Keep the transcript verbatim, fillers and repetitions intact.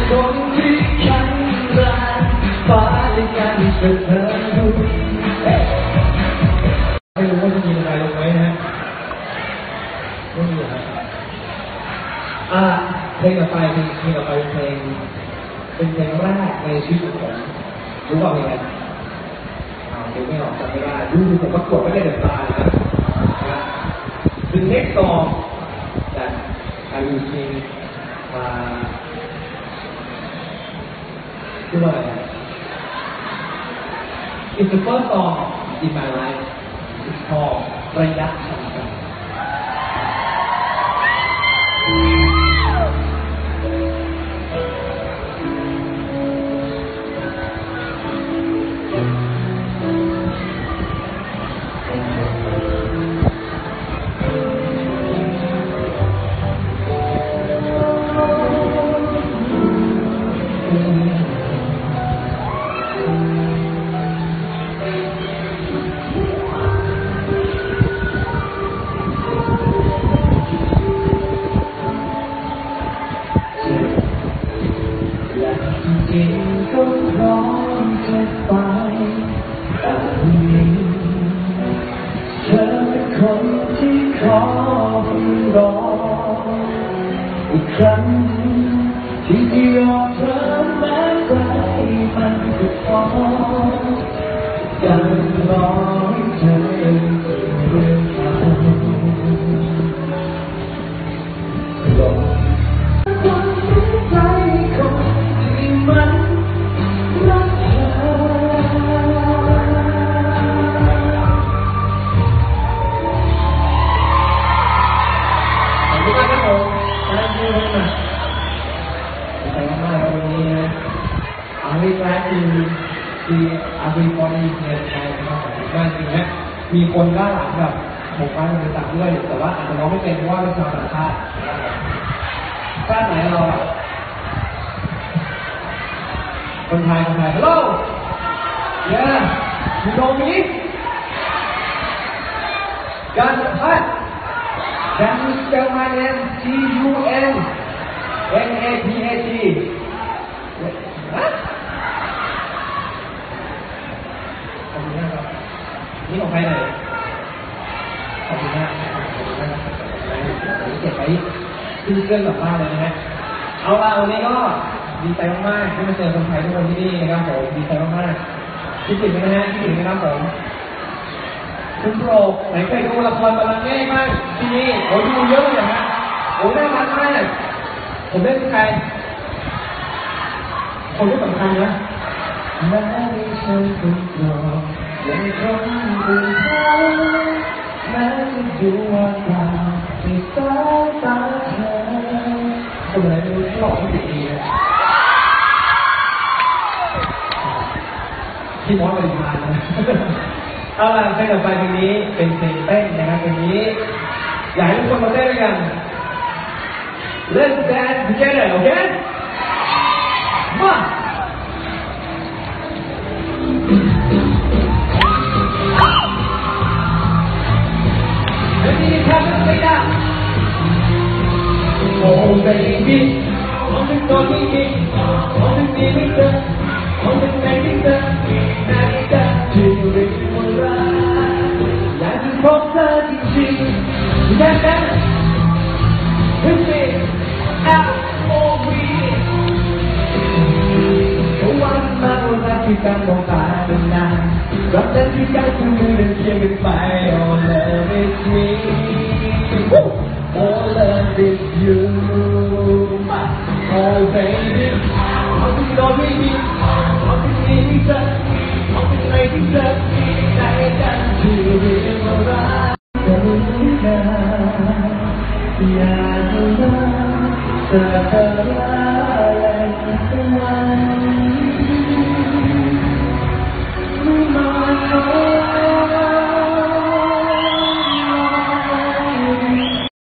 คนที่ฉันรักฟ้าในการที่เธอดูไม่รู้ว่าจะมีอะไรลงไหมนะไม่มีครับอ่าเพลงต่อไปเพลงเพลงต่อไปเพลงเป็นเพลงแรกในชีวิตของผมรู้เปล่าเพลงอะไรอ่าเพลงไม่ออกจำไม่ได้ดูดูผมประกวดไม่ได้เดือดตาเลยนะนะ The next song that I will sing มาชื่อว่าอะไร It's the first song in my life It's called ระยะทางไกลจริงก็พร้อมจะไปแต่นี้เธอเป็นคนที่ขอรออีกครั้งที่ที่รอเธอแม้ไกลมันก็พอการรอให้เธอเองเรื่องราวรอที่อาร์บีบอลนี่เนี่ยใช่ครับบ้านจริงนะมีคนด้านหลังแบบหกพันบริษัทด้วยแต่ว่าอาจจะร้องไม่เป็นเพราะว่าเป็นชาวต่างชาติชาติไหนเราอ่ะคนไทยคนไทย Hello yeah you know me กันพัด Can you spell my name G U N N A P A Tนี่ของใครหน่อยขอบคุณมากขอบคุณมากขอบคุณมากเก็บไว้ขึ้นเครื่องกลับบ้านเลยนะฮะเอาละวันนี้ก็ดีใจมากๆที่มาเจอคนไทยทุกคนที่นี่นะครับผมดีใจมากๆคิดถึงนะฮะคิดถึงนะครับผมคุณโปรไหนเคยดูละครบาลังก์เง่ายมากที่นี่โอ้ดูเยอะเลยฮะโอ้น่ารักมากผมเล่นใครคนที่สำคัญนะแม้ฉันเป็นโปรยังคงเป็นเธอแม้จะดูว่าเปล่าในสายตาเธอคนไหนไม่รู้หลอกไม่ดีนะที่มอสปริมาณนะเอาล่ะเพลงต่อไปเพลงนี้เป็นเพลงเต้นนะครับเพลงนี้อยากให้ทุกคนมาเต้นด้วยกัน Let's dance together okay มาOh baby, on the talking, on the feeling, on the making, making that till it's alright. Like the concert in June, that that, with me, out all week. Oh, one man was happy that no time and night. But then we got to do the shake and fight. Oh, love is sweet. Oh, love is you. Oh, baby. I'll be loving you. I'll be living up. I'll be making up. Night and till it's alright. Yeah, love, love, love, love, love.